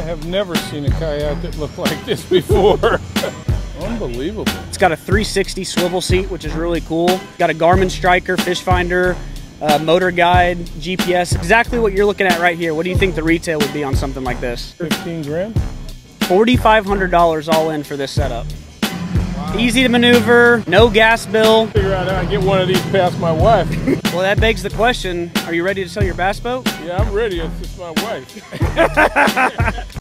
have never seen a kayak that looked like this before. Unbelievable. It's got a 360 swivel seat, which is really cool. Got a Garmin Striker, fish finder, motor guide, GPS. Exactly what you're looking at right here. What do you think the retail would be on something like this? 15 grand. $4,500 all in for this setup. Wow. Easy to maneuver, no gas bill. Figure out how to get one of these past my wife. Well, that begs the question, are you ready to sell your bass boat? Yeah, I'm ready. It's just my wife.